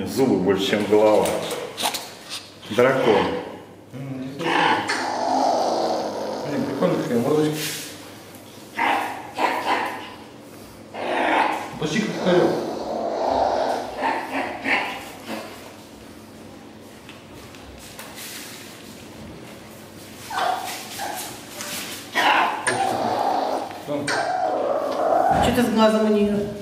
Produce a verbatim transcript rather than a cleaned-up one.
зубы больше, чем голова. Дракон. Блин, прикольно такая мордочка. Почти как хорек. Что ты с глазом у нее?